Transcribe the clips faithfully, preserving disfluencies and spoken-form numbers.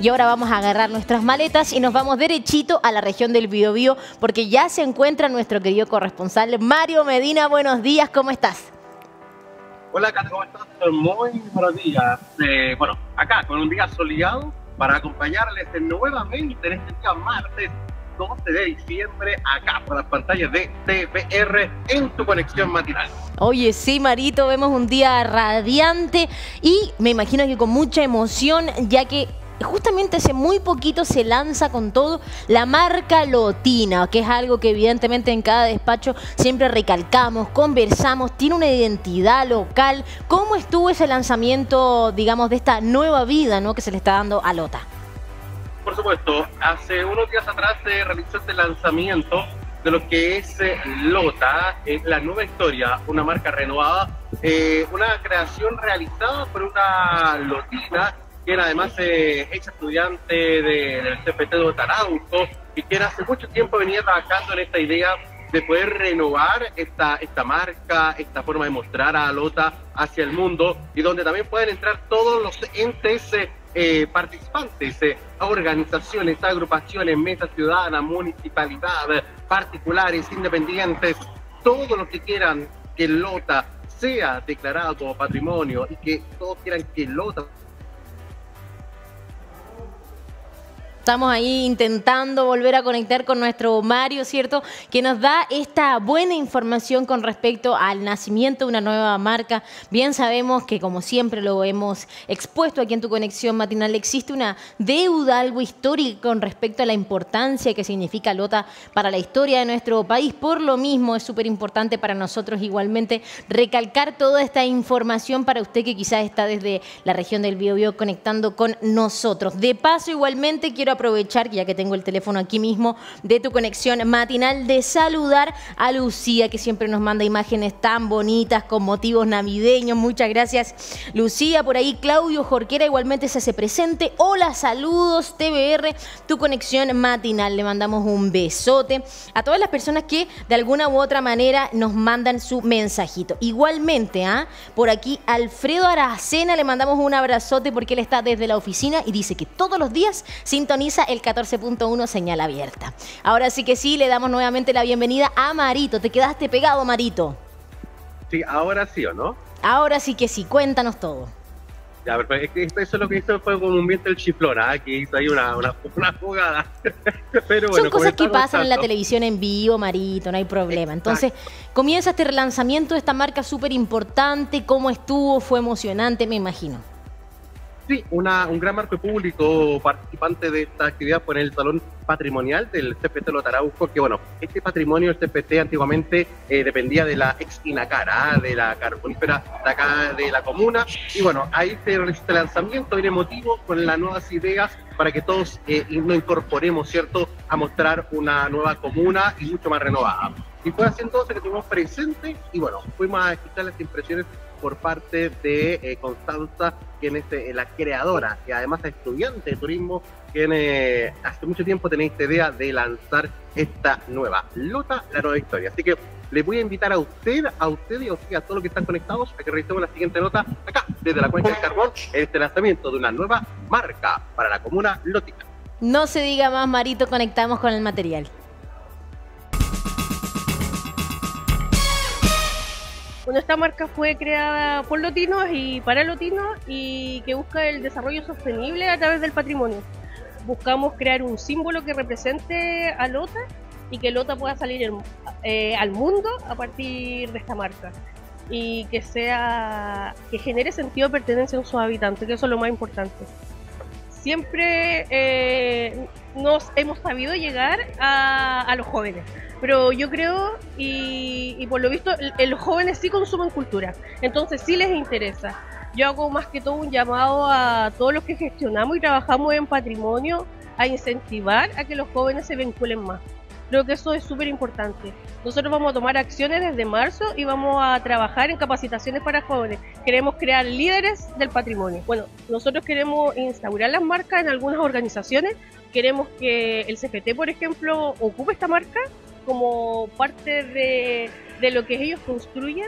y ahora vamos a agarrar nuestras maletas y nos vamos derechito a la región del Biobío porque ya se encuentra nuestro querido corresponsal Mario Medina. Buenos días, ¿cómo estás? Hola, Cata, ¿cómo estás? Muy buenos días. Eh, bueno, acá con un día soleado para acompañarles nuevamente en este día martes doce de diciembre, acá por las pantallas de T V R en tu conexión matinal. Oye, sí, Marito, vemos un día radiante y me imagino que con mucha emoción, ya que justamente hace muy poquito se lanza con todo la marca Lotina, que es algo que evidentemente en cada despacho siempre recalcamos, conversamos, tiene una identidad local. ¿Cómo estuvo ese lanzamiento, digamos, de esta nueva vida, ¿no?, que se le está dando a Lota? Por supuesto, hace unos días atrás se realizó este lanzamiento de lo que es eh, Lota, eh, la nueva historia, una marca renovada, eh, una creación realizada por una lotina, quien además es ex estudiante de, del C P T de Tarauco y quien hace mucho tiempo venía trabajando en esta idea de poder renovar esta, esta marca, esta forma de mostrar a Lota hacia el mundo y donde también pueden entrar todos los entes eh, eh, participantes, eh, organizaciones, agrupaciones, mesas ciudadanas, municipalidad, particulares, independientes, todo lo que quieran que Lota sea declarado como patrimonio y que todos quieran que Lota... Estamos ahí intentando volver a conectar con nuestro Mario, ¿cierto?, que nos da esta buena información con respecto al nacimiento de una nueva marca. Bien sabemos que, como siempre lo hemos expuesto aquí en tu conexión matinal, existe una deuda, algo histórico con respecto a la importancia que significa Lota para la historia de nuestro país. Por lo mismo, es súper importante para nosotros igualmente recalcar toda esta información para usted que quizás está desde la región del Biobío conectando con nosotros. De paso, igualmente quiero aprovechar, ya que tengo el teléfono aquí mismo de tu conexión matinal, de saludar a Lucía, que siempre nos manda imágenes tan bonitas con motivos navideños. Muchas gracias, Lucía. Por ahí Claudio Jorquera igualmente se hace presente. Hola, saludos T V R, tu conexión matinal. Le mandamos un besote a todas las personas que de alguna u otra manera nos mandan su mensajito. Igualmente, ¿ah? por aquí Alfredo Aracena, le mandamos un abrazote porque él está desde la oficina y dice que todos los días sintoniza el catorce punto uno señal abierta. Ahora sí que sí, le damos nuevamente la bienvenida a Marito. ¿Te quedaste pegado, Marito? Sí, ahora sí, ¿o no? Ahora sí que sí, cuéntanos todo. Ya, pero es que eso es lo que hizo fue como un viento el chiflón, ¿ah? Que hizo ahí una, una, una jugada. Pero bueno, son cosas que pasan tanto en la televisión en vivo, Marito, no hay problema. Exacto. Entonces, comienza este relanzamiento de esta marca súper importante. ¿Cómo estuvo? Fue emocionante, me imagino. Sí, una, un gran marco público participante de esta actividad fue en el Salón Patrimonial del C P T Lota Arauco, que bueno, este patrimonio, el C P T antiguamente eh, dependía de la ex Inacara, de la carbonífera de acá de la comuna, y bueno, ahí se realizó este lanzamiento bien emotivo con las nuevas ideas para que todos eh, nos incorporemos, ¿cierto?, a mostrar una nueva comuna y mucho más renovada. Y fue así entonces que estuvimos presentes y bueno, fuimos a escuchar las impresiones por parte de eh, Constanza, quien es eh, la creadora y además es estudiante de turismo, quien eh, hace mucho tiempo tenía esta idea de lanzar esta nueva Lota, la nueva historia. Así que le voy a invitar a usted, a usted y a, usted, a todos los que están conectados a que revisemos la siguiente nota acá, desde la Cuenca del Carbón, este lanzamiento de una nueva marca para la comuna Lotina. No se diga más, Marito, conectamos con el material. Bueno, esta marca fue creada por lotinos y para lotinos y que busca el desarrollo sostenible a través del patrimonio. Buscamos crear un símbolo que represente a Lota y que Lota pueda salir en, eh, al mundo a partir de esta marca y que sea que genere sentido de pertenencia en sus habitantes, que eso es lo más importante. Siempre eh, nos hemos sabido llegar a, a los jóvenes, pero yo creo y, y por lo visto el, los jóvenes sí consumen cultura, entonces sí les interesa. Yo hago más que todo un llamado a todos los que gestionamos y trabajamos en patrimonio a incentivar a que los jóvenes se vinculen más. Creo que eso es súper importante. Nosotros vamos a tomar acciones desde marzo y vamos a trabajar en capacitaciones para jóvenes. Queremos crear líderes del patrimonio. Bueno, nosotros queremos instaurar las marcas en algunas organizaciones. Queremos que el C P T, por ejemplo, ocupe esta marca como parte de, de lo que ellos construyen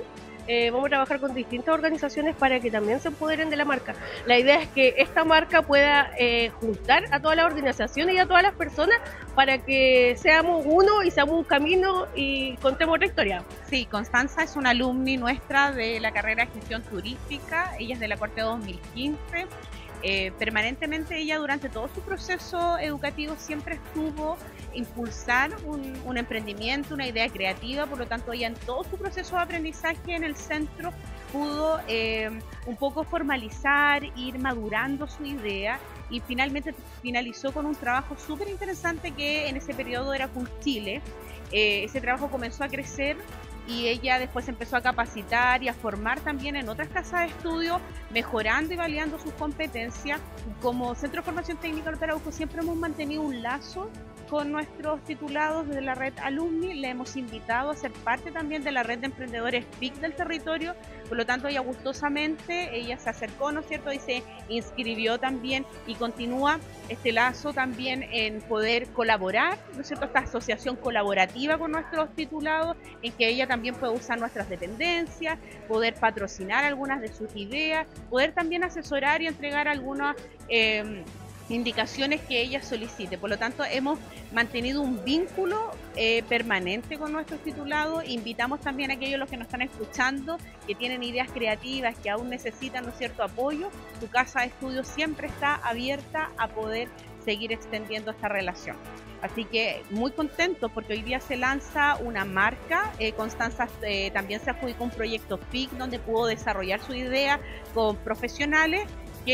eh, vamos a trabajar con distintas organizaciones para que también se empoderen de la marca. La idea es que esta marca pueda eh, juntar a todas las organizaciones y a todas las personas para que seamos uno y seamos un camino y contemos otra historia. Sí, Constanza es una alumni nuestra de la carrera de gestión turística, ella es de la corte dos mil quince. Eh, permanentemente ella durante todo su proceso educativo siempre estuvo impulsar un, un emprendimiento, una idea creativa, por lo tanto ella en todo su proceso de aprendizaje en el centro pudo eh, un poco formalizar, ir madurando su idea y finalmente finalizó con un trabajo súper interesante que en ese periodo era Cool Chile. Eh, ese trabajo comenzó a crecer y ella después empezó a capacitar y a formar también en otras casas de estudio, mejorando y validando sus competencias. Como Centro de Formación Técnica Lota Araujo siempre hemos mantenido un lazo con nuestros titulados de la red Alumni, le hemos invitado a ser parte también de la red de emprendedores P I C del territorio, por lo tanto ella gustosamente, ella se acercó, ¿no es cierto?, y se inscribió también y continúa este lazo también en poder colaborar, ¿no es cierto?, esta asociación colaborativa con nuestros titulados, en que ella también puede usar nuestras dependencias, poder patrocinar algunas de sus ideas, poder también asesorar y entregar algunas eh, indicaciones que ella solicite. Por lo tanto, hemos mantenido un vínculo eh, permanente con nuestros titulados. Invitamos también a aquellos los que nos están escuchando, que tienen ideas creativas, que aún necesitan, ¿no es cierto?, apoyo. Su casa de estudio siempre está abierta a poder seguir extendiendo esta relación. Así que muy contentos porque hoy día se lanza una marca. eh, Constanza eh, también se adjudicó un proyecto P I C donde pudo desarrollar su idea con profesionales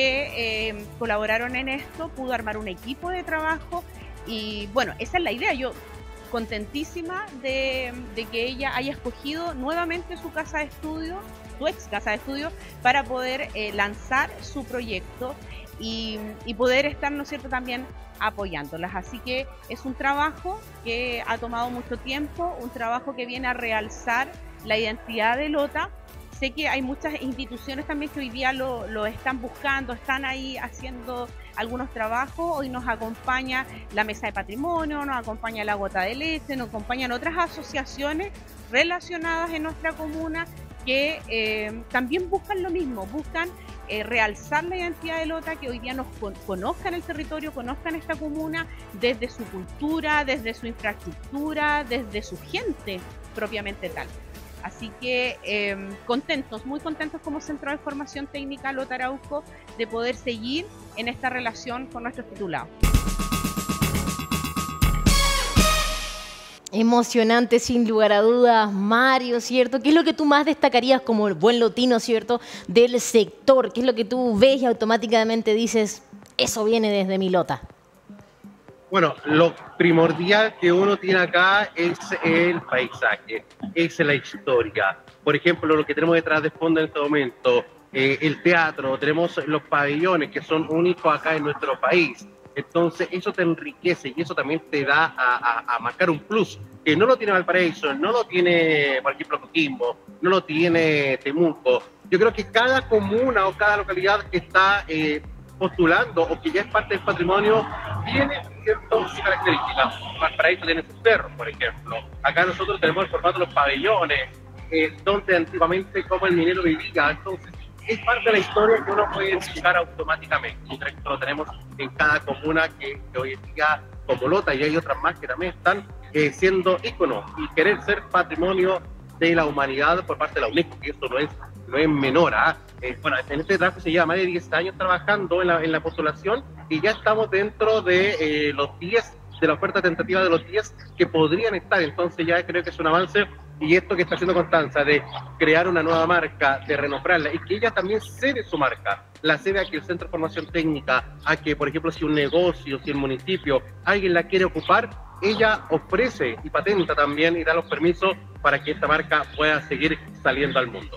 que eh, colaboraron en esto, pudo armar un equipo de trabajo y bueno, esa es la idea. Yo contentísima de, de que ella haya escogido nuevamente su casa de estudio, su ex casa de estudio, para poder eh, lanzar su proyecto y, y poder estar, ¿no es cierto?, también apoyándolas. Así que es un trabajo que ha tomado mucho tiempo, un trabajo que viene a realzar la identidad de Lota. Sé que hay muchas instituciones también que hoy día lo, lo están buscando, están ahí haciendo algunos trabajos. Hoy nos acompaña la Mesa de Patrimonio, nos acompaña la Gota de Leche, nos acompañan otras asociaciones relacionadas en nuestra comuna que eh, también buscan lo mismo, buscan eh, realzar la identidad de Lota, que hoy día nos con, conozcan el territorio, conozcan esta comuna desde su cultura, desde su infraestructura, desde su gente propiamente tal. Así que eh, contentos, muy contentos como Centro de Formación Técnica Lota Araujo de poder seguir en esta relación con nuestros titulados. Emocionante, sin lugar a dudas, Mario, ¿cierto? ¿Qué es lo que tú más destacarías como el buen lotino, ¿cierto?, del sector? ¿Qué es lo que tú ves y automáticamente dices, eso viene desde mi Lota? Bueno, lo primordial que uno tiene acá es el paisaje, es la historia. Por ejemplo, lo que tenemos detrás de fondo en este momento, eh, el teatro, tenemos los pabellones que son únicos acá en nuestro país. Entonces, eso te enriquece y eso también te da a, a, a marcar un plus, que no lo tiene Valparaíso, no lo tiene, por ejemplo, Coquimbo, no lo tiene Temuco. Yo creo que cada comuna o cada localidad que está eh, postulando o que ya es parte del patrimonio tiene ciertas características. Valparaíso tiene sus cerros, por ejemplo. Acá nosotros tenemos el formato de los pabellones, eh, donde antiguamente como el minero vivía. Entonces, es parte de la historia que uno puede identificar automáticamente. Esto lo tenemos en cada comuna que, que hoy en día, como Lota, y hay otras más que también están eh, siendo íconos y querer ser patrimonio de la humanidad por parte de la UNESCO, que esto no es, no es menor. ¿eh? Eh, bueno, en este trabajo se lleva más de diez años trabajando en la, en la postulación y ya estamos dentro de eh, los diez, de la oferta tentativa de los diez que podrían estar. Entonces ya creo que es un avance. Y esto que está haciendo Constanza, de crear una nueva marca, de renombrarla, y que ella también cede su marca, la cede a que el Centro de Formación Técnica, a que, por ejemplo, si un negocio, si el municipio, alguien la quiere ocupar, ella ofrece y patenta también y da los permisos para que esta marca pueda seguir saliendo al mundo.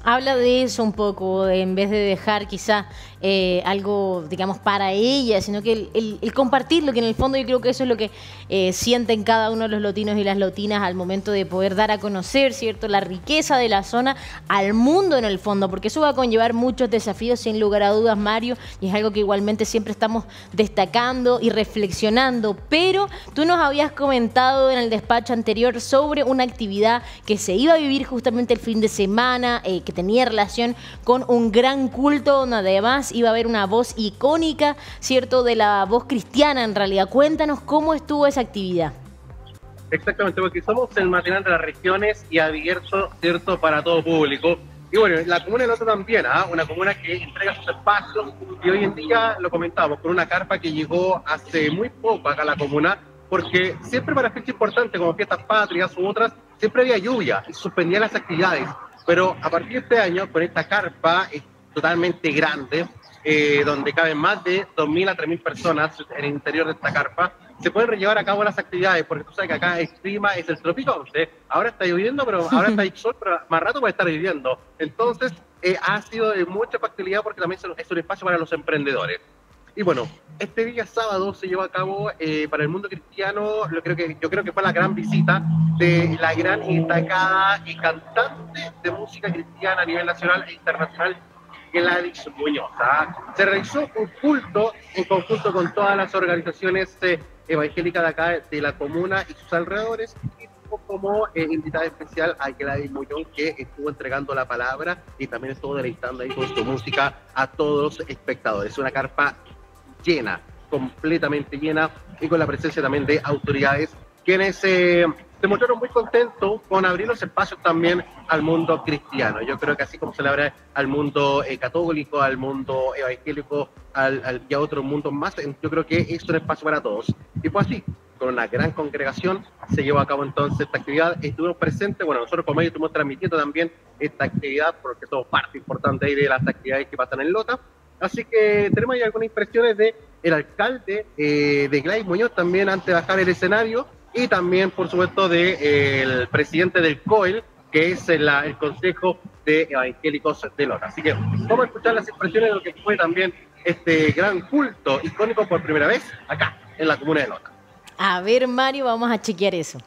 Habla de eso un poco, en vez de dejar quizá eh, algo, digamos, para ella, sino que el, el, el compartirlo, que en el fondo yo creo que eso es lo que eh, sienten cada uno de los lotinos y las lotinas al momento de poder dar a conocer, ¿cierto?, la riqueza de la zona al mundo en el fondo, porque eso va a conllevar muchos desafíos sin lugar a dudas, Mario, y es algo que igualmente siempre estamos destacando y reflexionando, pero tú nos habías comentado en el despacho anterior sobre una actividad que se iba a vivir justamente el fin de semana, eh, que tenía relación con un gran culto donde además iba a haber una voz icónica, ¿cierto?, de la voz cristiana en realidad. Cuéntanos cómo estuvo esa actividad. Exactamente, porque somos el matinal de las regiones y abierto, ¿cierto?, para todo público. Y bueno, la comuna de Lota también, ¿eh? Una comuna que entrega sus espacios y hoy en día lo comentamos con una carpa que llegó hace muy poco acá a la comuna, porque siempre para fechas importantes como fiestas patrias u otras, siempre había lluvia y suspendían las actividades. Pero a partir de este año, con esta carpa es totalmente grande, eh, donde caben más de dos mil a tres mil personas en el interior de esta carpa, se pueden llevar a cabo las actividades, porque tú sabes que acá el clima es el trópico once, ahora está lloviendo, pero ahora está el sol, pero más rato puede estar lloviendo. Entonces, eh, ha sido de mucha facilidad porque también es un espacio para los emprendedores. Y bueno, este día sábado se llevó a cabo eh, para el mundo cristiano, lo creo que, yo creo que fue la gran visita de la gran y destacada y cantante de música cristiana a nivel nacional e internacional, Gladys Muñoz. Se realizó un culto en conjunto con todas las organizaciones eh, evangélicas de acá, de la comuna y sus alrededores, y como eh, invitada especial a Gladys Muñoz, que estuvo entregando la palabra y también estuvo deleitando ahí con su música a todos los espectadores. Una carpa llena, completamente llena, y con la presencia también de autoridades, quienes eh, se mostraron muy contentos con abrir los espacios también al mundo cristiano. Yo creo que así como se le abre al mundo eh, católico, al mundo evangélico al, al, y a otros mundos más, yo creo que es un espacio para todos. Y pues así, con una gran congregación, se llevó a cabo entonces esta actividad. Estuvimos presentes, bueno, nosotros como medio estuvimos transmitiendo también esta actividad, porque somos parte importante ahí de las actividades que pasan en Lota. Así que tenemos ahí algunas impresiones de el alcalde eh, de Gladys Muñoz también antes de bajar el escenario, y también, por supuesto, del de, eh, presidente del C O E L, que es el, el Consejo de Evangélicos de Lota. Así que vamos a escuchar las impresiones de lo que fue también este gran culto icónico por primera vez acá, en la comuna de Lota. A ver, Mario, vamos a chequear eso.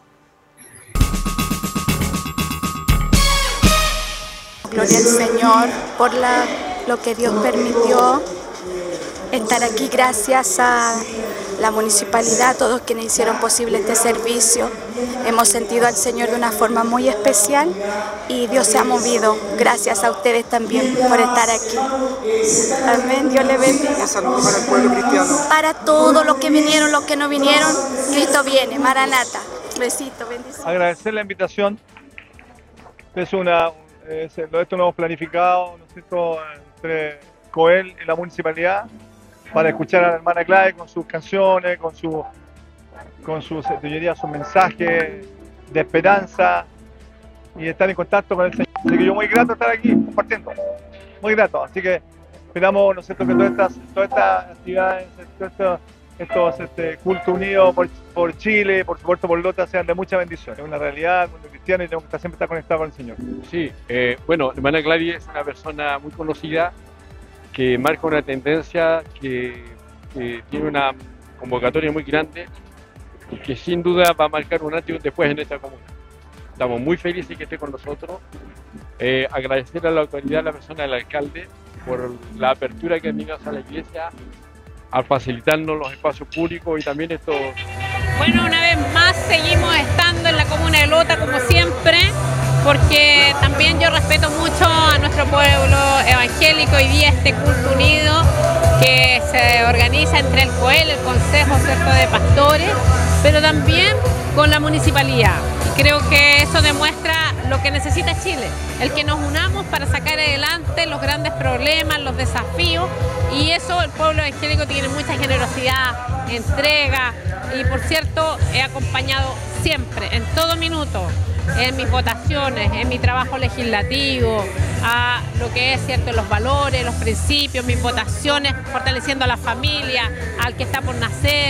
Gloria al Señor por la, lo que Dios permitió estar aquí, gracias a la municipalidad, a todos quienes hicieron posible este servicio. Hemos sentido al Señor de una forma muy especial y Dios se ha movido. Gracias a ustedes también por estar aquí. Amén. Dios le bendiga. Saludos para el pueblo cristiano. Para todos los que vinieron, los que no vinieron, Cristo viene. Maranata. Besito, bendiciones. Agradecer la invitación. Es una, es, esto lo hemos planificado, ¿no es cierto?, entre C O E L y la municipalidad, para escuchar a la hermana Gladys con sus canciones, con su, con sus, yo diría, sus mensajes de esperanza y estar en contacto con el Señor. Así que yo muy grato estar aquí compartiendo, muy grato. Así que esperamos, ¿no es cierto?, que todas estas, todas estas actividades, todos estos, estos este, cultos unidos por, por Chile, por supuesto por Lota, sean de mucha bendición. Es una realidad, el mundo cristiano, y tenemos que estar, siempre estar conectados con el Señor. Sí, eh, bueno, la hermana Gladys es una persona muy conocida, que marca una tendencia, que, que tiene una convocatoria muy grande y que sin duda va a marcar un antes y un después en esta comuna. Estamos muy felices que esté con nosotros. Eh, agradecer a la autoridad, a la persona del alcalde, por la apertura que han tenido hacia la iglesia, al facilitarnos los espacios públicos y también estos... Bueno, una vez más seguimos estando en la comuna de Lota como siempre, porque también yo respeto mucho a nuestro pueblo evangélico. Hoy día este culto unido que se organiza entre el C O E L, el Consejo, ¿cierto?, de Pastores, pero también con la municipalidad. Y creo que eso demuestra lo que necesita Chile, el que nos unamos para sacar adelante los grandes problemas, los desafíos, y eso el pueblo evangélico tiene mucha generosidad, entrega, y por cierto he acompañado siempre, en todo minuto, en mis votaciones, en mi trabajo legislativo, a lo que es cierto, los valores, los principios, mis votaciones, fortaleciendo a la familia, al que está por nacer,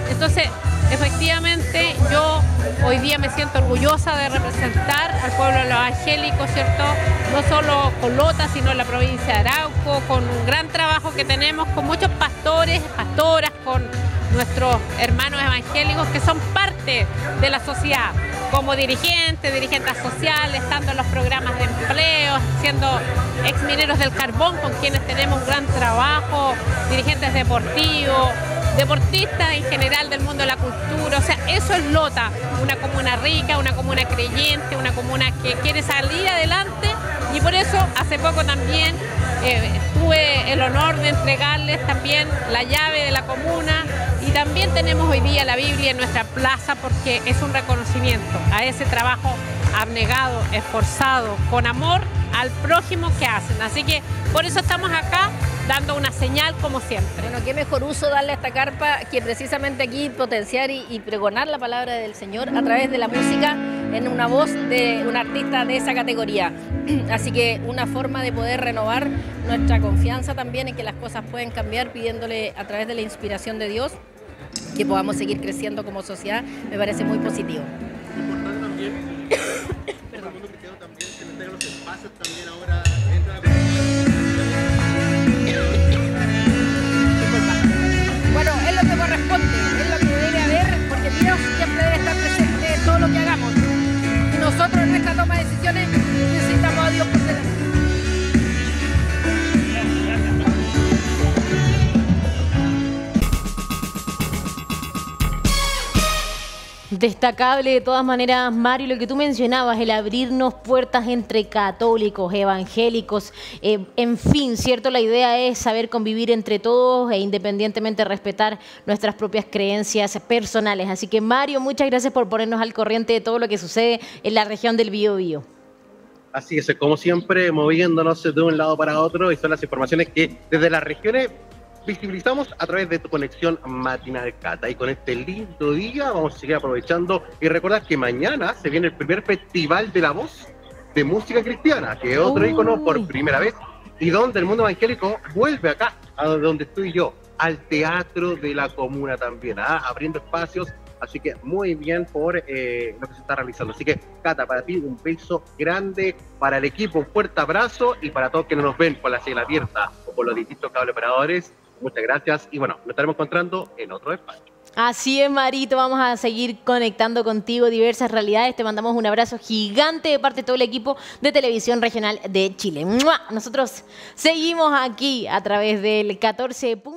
Entonces, efectivamente, yo hoy día me siento orgullosa de representar al pueblo de los evangélicos, ¿cierto? No solo con Lota, sino en la provincia de Arauco, con un gran trabajo que tenemos con muchos pastores, pastoras, con nuestros hermanos evangélicos que son parte de la sociedad, como dirigentes, dirigentes sociales, estando en los programas de empleo, siendo exmineros del carbón con quienes tenemos un gran trabajo, dirigentes deportivos, deportistas en general del mundo de la cultura. O sea, eso es Lota, una comuna rica, una comuna creyente, una comuna que quiere salir adelante, y por eso hace poco también eh, tuve el honor de entregarles también la llave de la comuna, y también tenemos hoy día la Biblia en nuestra plaza porque es un reconocimiento a ese trabajo abnegado, esforzado, con amor al prójimo que hacen. Así que por eso estamos acá dando una señal como siempre. Bueno, qué mejor uso darle a esta carpa que precisamente aquí potenciar y, y pregonar la palabra del Señor a través de la música en una voz de un artista de esa categoría. Así que una forma de poder renovar nuestra confianza también en que las cosas pueden cambiar, pidiéndole a través de la inspiración de Dios que podamos seguir creciendo como sociedad, me parece muy positivo. Importante también, para el mundo cristiano también, que nos tengan los espacios también ahora dentro de la Bueno, es lo que corresponde, es lo que debe haber, porque Dios siempre debe estar presente en todo lo que hagamos. Y nosotros en nuestra toma de decisiones necesitamos a Dios por delante. Destacable de todas maneras, Mario, lo que tú mencionabas, el abrirnos puertas entre católicos, evangélicos, eh, en fin, ¿cierto? La idea es saber convivir entre todos e independientemente respetar nuestras propias creencias personales. Así que, Mario, muchas gracias por ponernos al corriente de todo lo que sucede en la región del Biobío. Así es, como siempre, moviéndonos de un lado para otro, y son las informaciones que desde las regiones visibilizamos a través de tu conexión matinal, Cata. Y con este lindo día vamos a seguir aprovechando y recordar que mañana se viene el primer Festival de la Voz de Música Cristiana, que es otro Uy. ícono por primera vez, y donde el mundo evangélico vuelve acá, a donde estoy yo, al Teatro de la Comuna también, ¿ah? Abriendo espacios. Así que muy bien por eh, lo que se está realizando. Así que, Cata, para ti un beso grande, para el equipo un fuerte abrazo, y para todos que no nos ven por la señal abierta o por los distintos cable operadores, muchas gracias, y bueno, nos estaremos encontrando en otro espacio. Así es, Marito, vamos a seguir conectando contigo diversas realidades. Te mandamos un abrazo gigante de parte de todo el equipo de Televisión Regional de Chile. ¡Mua! Nosotros seguimos aquí a través del catorce.